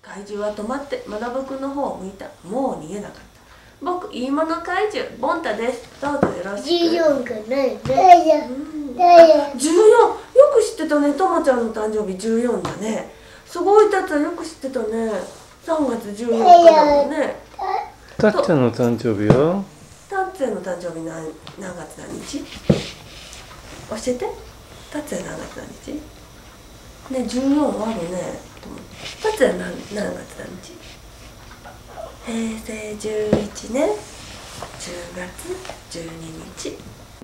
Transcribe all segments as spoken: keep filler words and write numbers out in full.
怪獣は止まって学くんの方を向いた。もう逃げなかった。僕、いいもの怪獣、ボンタです。どうぞよろしく。 じゅうよんがないね。 じゅうよん、よく知ってたね。ともちゃんの誕生日じゅうよんだね。すごい、たっちゃんよく知ってたね。さんがつじゅうよっかだもんね。 たっちゃんの誕生日は？ たっちゃんの誕生日何何月何日？教えて。たっちゃん何月何日？ね、じゅうよんあるね。たっちゃん何何月何日？へいせいじゅういちねんじゅうがつじゅうににち。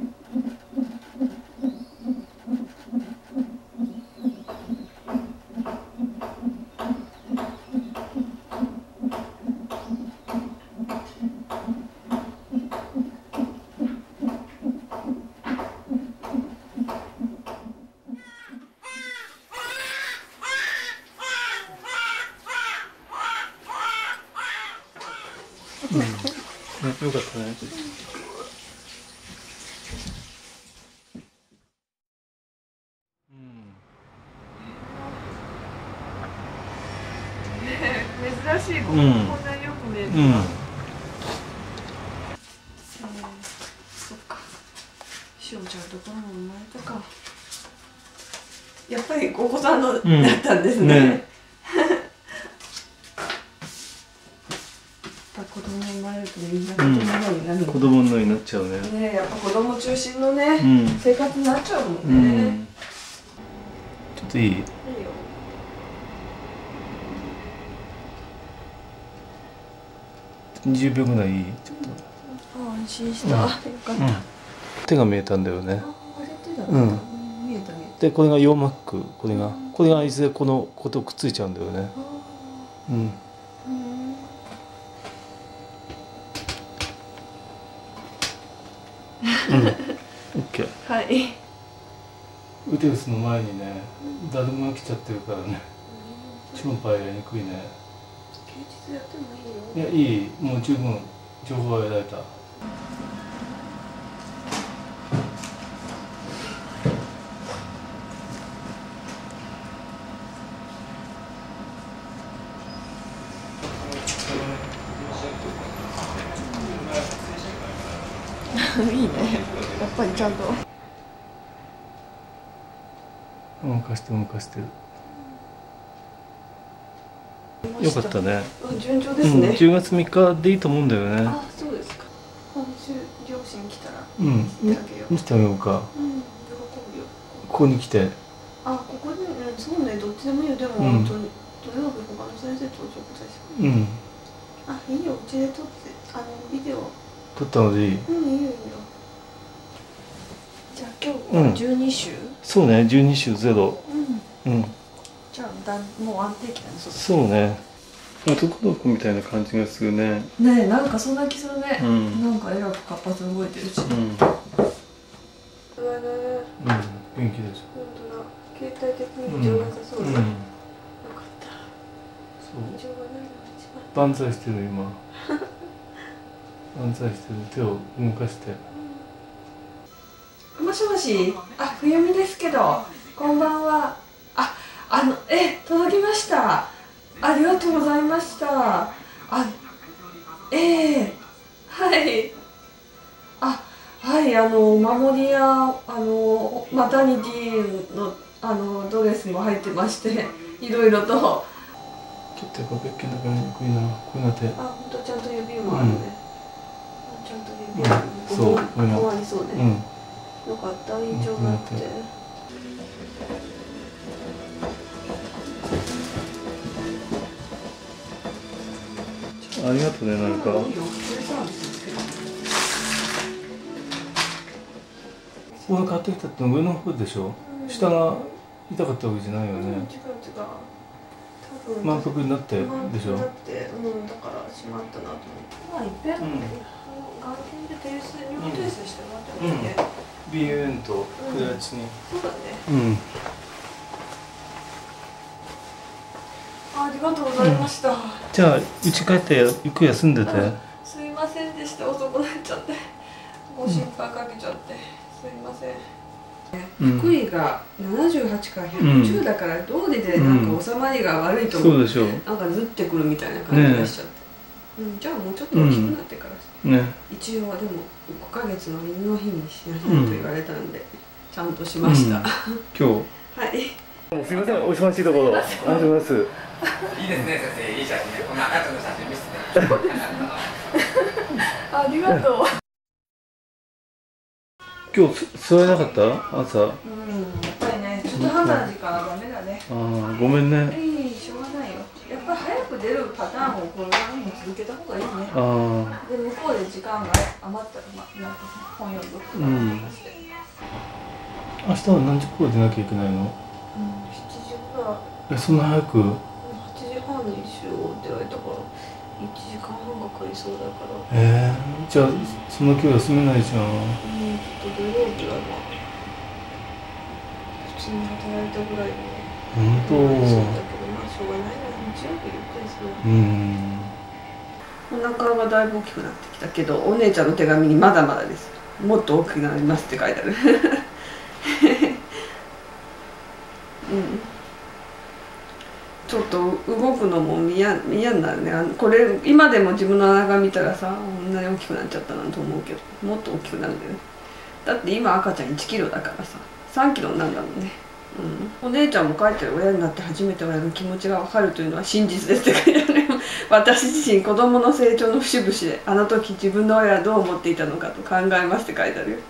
うん、ね、よかったね。うん。 珍しい子、うん、こんなによく見える。うん。そっか。しおちゃんところも生まれたか。やっぱりお子さんの、うん、だったんですね。ね、子供生まれるとみんな子供のようになるの、うん、 子供のようになっちゃうね。 ね、やっぱ子供中心のね、うん、生活になっちゃうもんね。うん、 ちょっといい？いいよ。にじゅうびょうぐらいいい？ちょっと。 安心した。うん、よかった、うん。 手が見えたんだよね。 あ、あれ手だった。 うん。 見えた見えた。 で、これがヨーマック、これが、うん、これがいずれこのことくっついちゃうんだよね。うん。うん、オッケー。 はい。 ウテウスの前にね、だるまが来ちゃってるからね。超パイやりにくいね。 休日やってもいいよ。 いや、いい、もう十分情報は得られた。 いいね。やっぱりちゃんと。 動かして動かしてる。よかったね。 順調ですね。 うん、じゅうがつみっかでいいと思うんだよね。 あ、そうですか。今週両親来たら見せてあげよう。見せてあげようか。うん、喜ぶよ。ここに来て。 あ、ここに、そうね、どっちでもいいよ。でも、うん、土曜日他の先生とお食事します。うん。あ、いいよ。うちで撮って、あのビデオ。 撮ったのでいい？ うん、いいよいいよ。じゃあ今日はじゅうに週、うん、 そうね、じゅうに週ゼロ。うん。うん。 じゃあだもう安定期だね。 そうね。男の子みたいな感じがするね。 ねえ、なんかそんな気するね。 うん、 なんかえらく活発に動いてるし。うん。うわね。 うん、元気です。 本当だ。携帯的に異常なさそうだ。うんうん、よかった。 そう。 異常がないのが一番。 万歳してる今。万歳してる、手を動かして。 もしもし、あ、冬美ですけど、こんばんは。あ、あの、え、届きました。ありがとうございました。あ、ええー、はい。あ、はい、あの、お守りや、あの、マタニティの、あの、ドレスも入ってまして、いろいろと。 ちょっとこけっけんだからにくいな、こういうのって。 あ、ほんとちゃんと指もあるね。うん、ちゃんと指もある、 うん、そう、こういうの。ありそうね。うん、よかった、印象があって。 ありがとうね、なんか。ここが買ってきたって上の方でしょ。うん、下が痛かったわけじゃないよね。うん、違う違う。多分満腹になってでしょ。だって、 うん、だからしまったなと思って。まあ、いっぺん、うん、眼検で提出、尿提出してもらってもいいね。 ビーユーエヌ とクレアチニン。 そうだね。 うん。 ありがとうございました。 じゃあ、家帰ってゆっくり休んでて。 すいませんでした、遅くなっちゃって。ご心配かけちゃって。すいません。 福井がななじゅうはちからひゃくじゅうだから道理でなんか収まりが悪いと思う、 そうでしょう。 なんかずってくるみたいな感じがしちゃって、うん、じゃあもうちょっと大きくなってからね、一応でもごかげつの犬の日にしなさいと言われたんで、ちゃんとしました、今日はい。すみません、お忙しいところありがとうございます。 いいですね、先生、いい写真ね。こんな赤ちゃんの写真見せて。 ありがとう。 今日座れなかった朝。うん、やっぱりね、ちょっと判断時間はダメだね。 ああ、ごめんね。 いい、しょうがないよ。やっぱり早く出るパターンをこれからも続けた方がいいね。 ああ。 で、向こうで時間が余ったら、まあ、なんか本読むとかして。 明日は何時頃出なきゃいけないの？ うん、しちじぐらい。 え、そんな早く？ はちじはんにしようって言われたから、いちじかんはんがかりそうだから。 えー、じゃあその今日休めないじゃん。うん、 ちょっと土曜日はまあ普通に働いたぐらいでね。 本当。 そうだけど、まあしょうがないな、日曜日ゆっくりする。うん。お腹がだいぶ大きくなってきたけど、お姉ちゃんの手紙にまだまだです。もっと大きくなりますって書いてある。うん、ちょっと動くのも嫌になるね。あのこれ今でも自分のお腹見たらさ、こんなに大きくなっちゃったなと思うけど、もっと大きくなるんだよね。だって今赤ちゃんいちキロだからさ、さんキロになるんだもんね。うん、お姉ちゃんも書いてる、親になって初めて親の気持ちが分かるというのは真実ですって書いてある。私自身子供の成長の節々であの時自分の親はどう思っていたのかと考えますって書いてあるよ。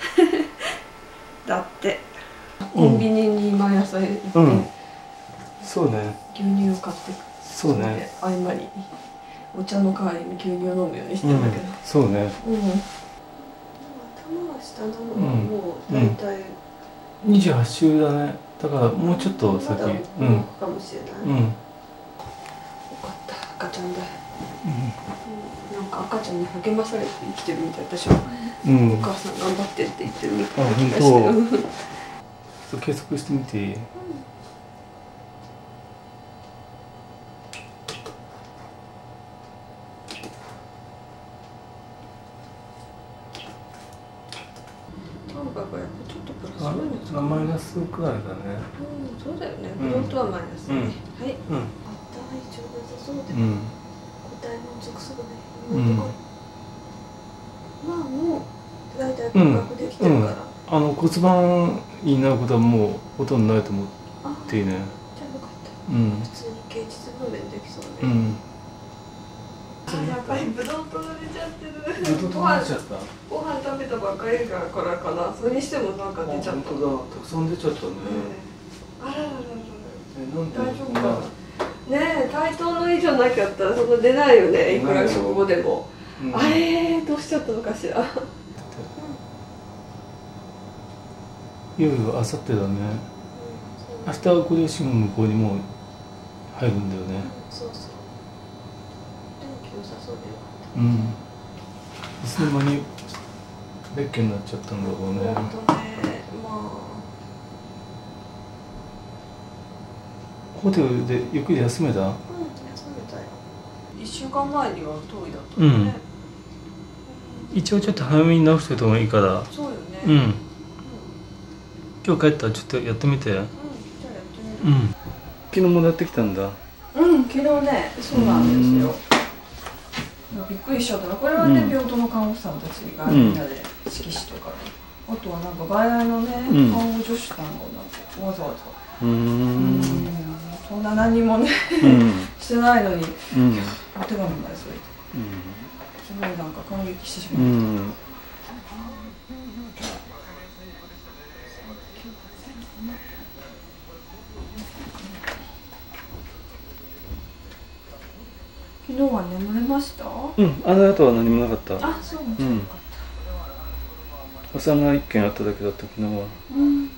だってコンビニに毎朝行って、うん、そうね、牛乳を買ってそうね、合間にお茶の代わりに牛乳を飲むようにしてるんだけど、うん、そうね、うん、頭が下なのはもう大体、うんうん、にじゅうはち週だね。だからもうちょっと先、まだうんかもしれない、うん、よかった赤ちゃんだ、うん、なんか赤ちゃんに励まされて生きてるみたい。私は、うん、お母さん頑張ってって言ってるみたいな気がしてる。計測してみていい？うん、タンパクがやっぱちょっとプラスなんですかね。マイナスくらいだね。うん、そうだよね。フロントはマイナスね。うん、はい。うん。あったら一応良さそうで。うん。答え満足そうね。うん。まあもう大体感覚できてるから。うんうん、あの骨盤になることはもうほとんどないと思っていいね。じゃあよかった。うん。普通に経実分娩できそうね。うん。あ、やっぱりブドウ取られちゃってる。ブドウ取られちゃった。ご飯食べたばっかりだからかな。それにしてもなんか出ちゃった。本当だ。たくさん出ちゃったね。あらららら。大丈夫かな。ねえ、対等の以上なきゃったらそんな出ないよね。いくら食後でも。あれどうしちゃったのかしら。いよいよ明後日だね。明日はご両親も向こうにもう入るんだよね。そうそう。天気良さそうでよかった。うん。いつの間に別居になっちゃったんだろうね。本当ね、まあ。ホテルでゆっくり休めた？うん、休めたよ。一週間前には遠いだったね。うん。一応ちょっと早めに直しておいた方がいいから。そうよね。うん。今日帰ったらちょっとやってみて。うん、じゃあやってみる。うん。昨日もらってきたんだ。うん、昨日ね、そうなんですよ。びっくりしちゃった。これはね、病棟の看護師さんたちがみんなで色紙とか、あとはなんか外来のね、看護助手さんがなんかわざわざ。うん。そんな何もねしてないのに、お手紙まで添えて。すごいなんか感激してしまった。昨日は眠れました？うん、あの後は何もなかった。あ、そうなんですか。よかった。お産が一件あっただけだった昨日は。うん。こ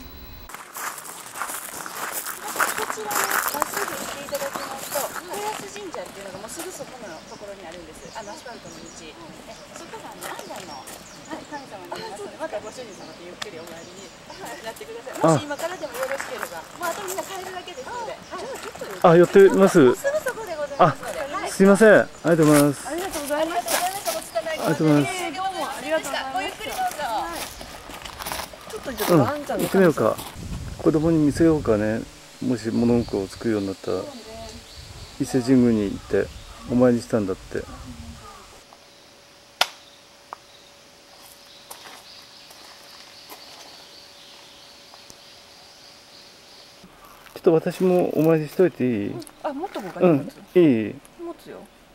ちらね、まっすぐ行っていただきますと、豊安神社っていうのがもうすぐそこのところにあるんです。あのアスファルトの道。え、そこがね、安産の、はい、神様になりますので、またご主人様とゆっくりお参りになってください。もし今からでもよろしければ、もうあとみんな帰るだけですので。あ、寄ってます。すぐそこでございますので。すいません、ありがとうございます。ありがとうございました。ありがとうございます。どうもありがとうございます。ごゆっくりどうぞ。ちょっとちょっとあんちゃんの行ってみようか。子供に見せようかね。もし物心を作るようになったら、伊勢神宮に行ってお参りしたんだって。ちょっと私もお参りしといていい？ うん、あ、持っとこうかね。 うん、いい。 持つよ。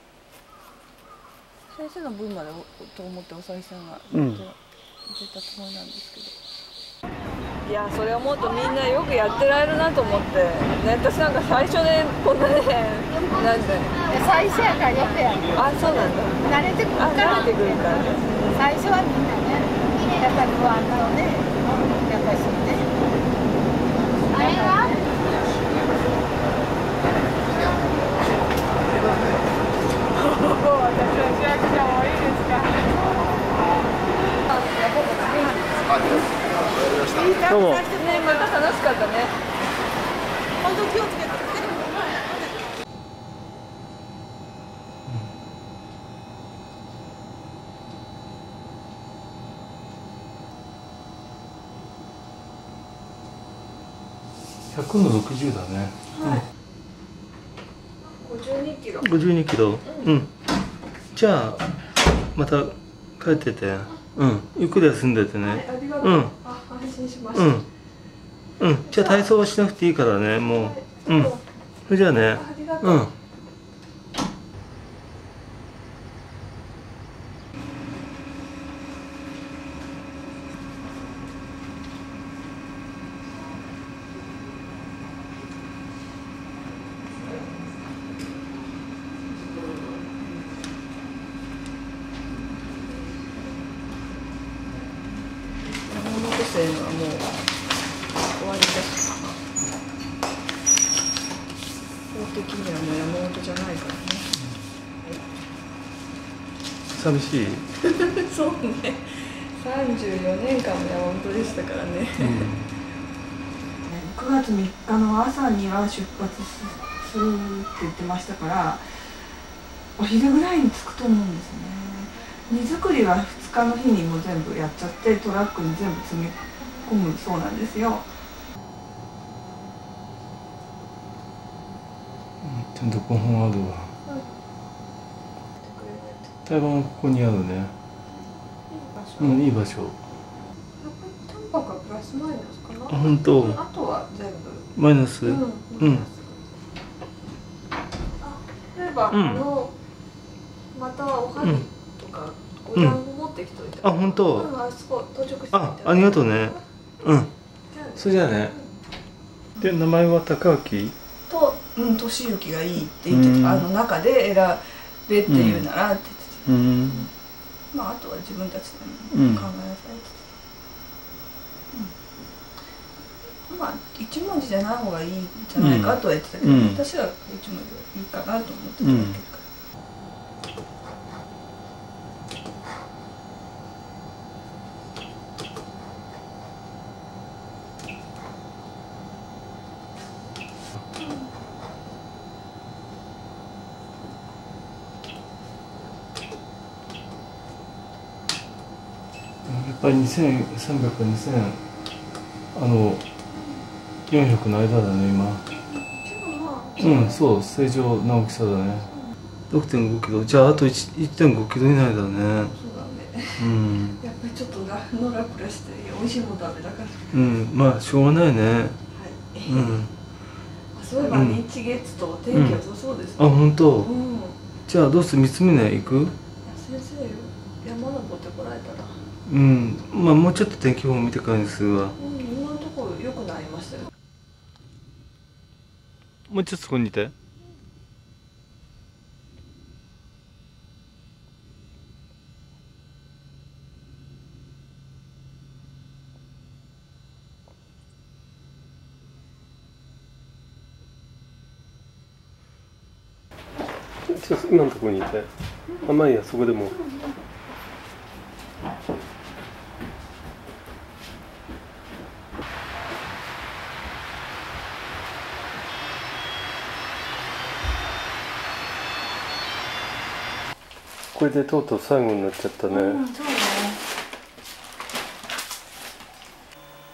先生の分までと思っておさいさんがうん。 出たつもりなんですけど。いや、それを思うとみんなよくやってられるなと思って、ね、私なんか最初でこんなね、なんで最初やからよくやる。 あ、そうなんだ。 慣れてくるあ、 から。 慣れてくるから。 最初はみんなね、やっぱり不安なのね、やっぱりそうね。あれは？私は千秋ちゃんもいいですか？ どうも。 ね、また楽しかったね。 本当気をつけて。 ひゃくのろくじゅうだね。 はい。五十二キロ。 ごじゅうにキロ。うん。じゃあまた帰ってて、うん。ゆっくり休んでてね。 はい、ありがとう。 うん。 あ、安心しました。 うん。うん。じゃあ体操はしなくていいからね、もう。うん。それじゃあね。 ありがとう。 うん。 山手線はもう終わりです。法的にはもう山本じゃないからね。 寂しい。 そうね。三十四年間も山本でしたからね。九月三日の朝には出発するって言ってましたから、お昼ぐらいに着くと思うんですね。荷造りはふつかの日にもう全部やっちゃってトラックに全部積み込むそうなんですよ。 ちゃんとご飯あるわ。台湾はここにあるね。うん、いい場所。 タンパクはプラスマイナスかな。 あ、本当。 あとは全部。 マイナス。 ううん。 ん。あ、例えば、 うんあのまたおはぎとかお団子持ってきといて。 あ、本当。 うん、あそこ到着してみて。 あ、ありがとうね。うん。 じゃあね。 それじゃあね。で、名前は高明。 と、うん、年行がいいって言ってうんた、あの中で選べって言うならって言ってて、 うん。 まああとは自分たちでうん考えなさいって言ってた、うん、まあ一文字じゃない方がいいんじゃないかとは言ってたけど、 うん、 私は一文字がいいかなと思ってただけかやっぱりにせんさんびゃく、にせん、あの、よんひゃくの間だね、今。うん、そう、正常な大きさだね。ろくてんごキロ。じゃあ、あといってんごキロ以内だね。 そうだね。 うん。 やっぱりちょっとがのらくらして美味しいもの食べたから。 うん、まあ、しょうがないね。 はい。 うん。 そういえば日月と天気良さそうですね。 あ、本当。 うん。 じゃあ、どうする、三峰行く？ いや先生よ、山登ってこられたら。 うん、まあ、もうちょっと天気予報見てからにするわ。 うん、今のところ良くなりましたよ。 もうちょっとそこにいて。ちょっと今のところにいて。あ、まあいいや、そこでも。これでとうとう最後になっちゃったね。 うん、そうね。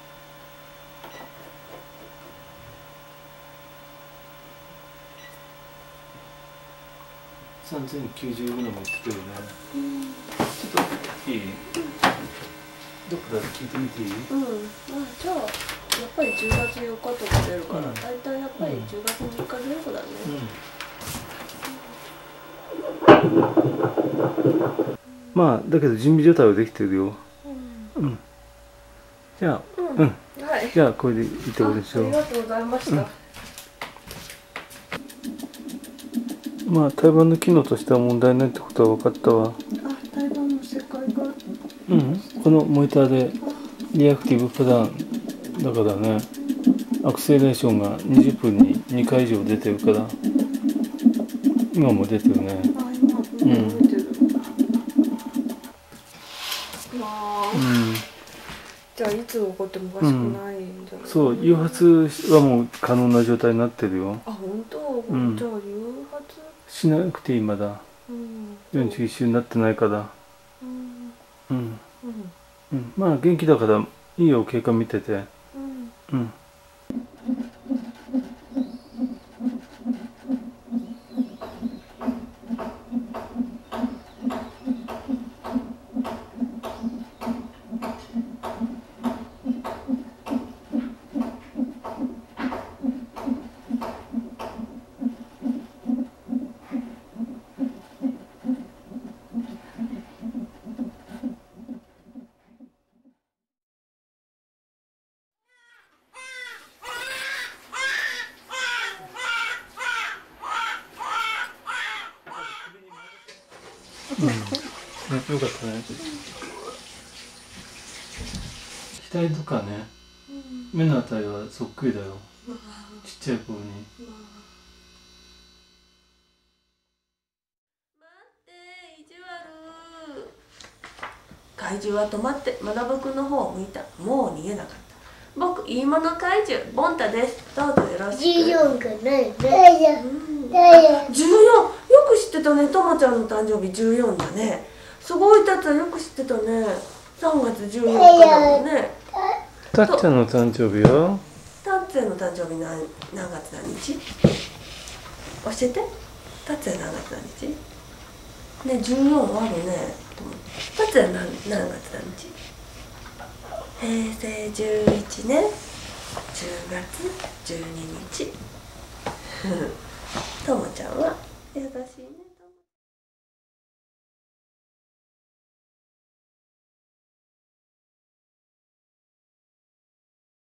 さんぜんきゅうじゅうグラム言ってくるね。ちょっといい？どっかで聞いてみていい？ うん。まあじゃあやっぱりじゅうがつよっかとか出るから、 うん、 大体やっぱりじゅうがつみっか前後だね。 うん。まあだけど準備状態はできてるよ。うん。うん、じゃあ、うん。うん、はい。じゃあこれでいいってことでしょう。 ありがとうございました。 うん、まあ胎盤の機能としては問題ないってことは分かったわ。 あ、胎盤の世界が。 うん。このモニターでリアクティブプランだからね、アクセレーションがにじゅっぷんににかい以上出てるから、今も出てるね。 あ、今、うん、出てる。まあ、うん、じゃあいつ起こってもおかしくないんじゃない、うん、 そう、誘発はもう可能な状態になってるよ。 あ、本当、うん、じゃあ誘発しなくていい、まだ、うん、よんじゅういっ週になってないから、うんうん、うんうん、まあ元気だからいいよ、経過見てて、うん、うんうん、ね、よかったね。額とかね、うん、目のあたりはそっくりだよ、ちっちゃい頃に。 待って、意地悪。怪獣は止まって学くんの方を向いた。もう逃げなかった。僕、いいもの怪獣ボンタです。どうぞよろしく。じゅうよんがないね。じゅうよん、よく知ってたね。ともちゃんの誕生日じゅうよんだね。すごい、たっちゃんよく知ってたね。さんがつじゅうよっかだもんね。 たっちゃんの誕生日は？ たっちゃんの誕生日何何月何日？教えて。たっちゃん何月何日？ね、じゅうよんあるね。たっちゃん何何月何日？へいせいじゅういちねんじゅうがつじゅうににち。ともちゃんは優しいね。